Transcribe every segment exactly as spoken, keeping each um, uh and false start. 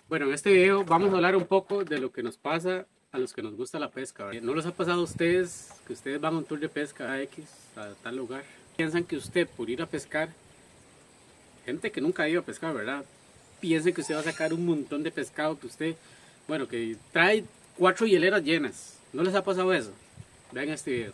Bueno, en este video vamos a hablar un poco de lo que nos pasa a los que nos gusta la pesca, ¿verdad? ¿No les ha pasado a ustedes que ustedes van a un tour de pesca a X, a tal lugar? Piensan que usted por ir a pescar, gente que nunca ha ido a pescar, ¿verdad? Piensen que usted va a sacar un montón de pescado que usted, bueno, que trae cuatro hieleras llenas. ¿No les ha pasado eso? Vean este video.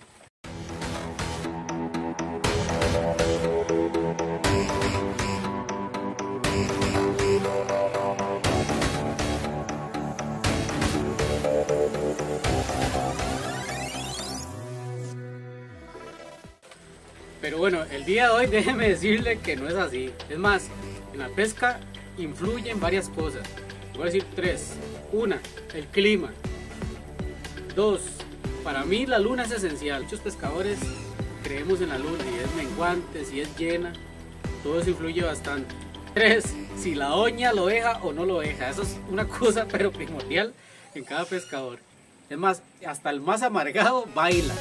Pero bueno, el día de hoy déjeme decirle que no es así. Es más, en la pesca influyen varias cosas. Voy a decir tres. Una, el clima. Dos, para mí la luna es esencial. Muchos pescadores creemos en la luna, si es menguante, si es llena, todo eso influye bastante. Tres, si la doña lo deja o no lo deja. Eso es una cosa pero primordial en cada pescador. Es más, hasta el más amargado baila.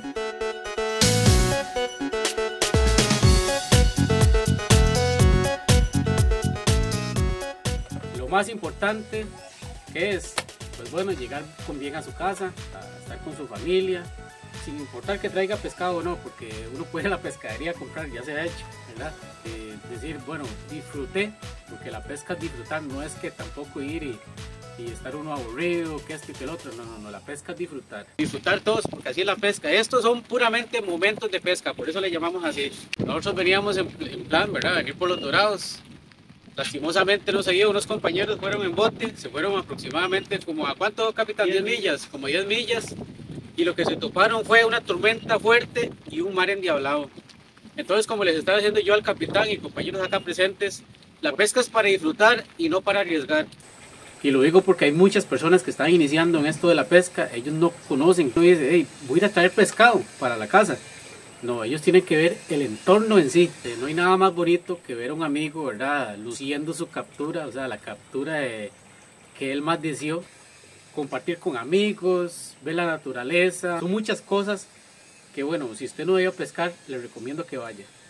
Lo más importante que es, pues bueno, llegar con bien a su casa, a estar con su familia, sin importar que traiga pescado o no, porque uno puede ir a la pescadería a comprar, ya se ha hecho, ¿verdad? Eh, decir, bueno, disfruté, porque la pesca es disfrutar, no es que tampoco ir y, y estar uno aburrido, que esto y que el otro, no, no, no, la pesca es disfrutar. Disfrutar todos, porque así es la pesca. Estos son puramente momentos de pesca, por eso le llamamos así. Nosotros veníamos en, en plan, ¿verdad? Venir por los dorados. Lastimosamente no seguía, unos compañeros fueron en bote, se fueron aproximadamente como a ¿cuánto, capitán? diez millas, como diez millas, y lo que se toparon fue una tormenta fuerte y un mar endiablado. Entonces, como les estaba diciendo yo al capitán y compañeros acá presentes, la pesca es para disfrutar y no para arriesgar. Y lo digo porque hay muchas personas que están iniciando en esto de la pesca, ellos no conocen, no dicen, hey, voy a ir a traer pescado para la casa. No, ellos tienen que ver el entorno en sí. No hay nada más bonito que ver a un amigo, ¿verdad? Luciendo su captura, o sea, la captura de, que él más deseó. Compartir con amigos, ver la naturaleza. Son muchas cosas que, bueno, si usted no ha ido a pescar, le recomiendo que vaya.